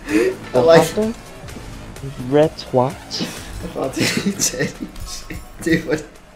I like Red what? I can't do it. Dude, what?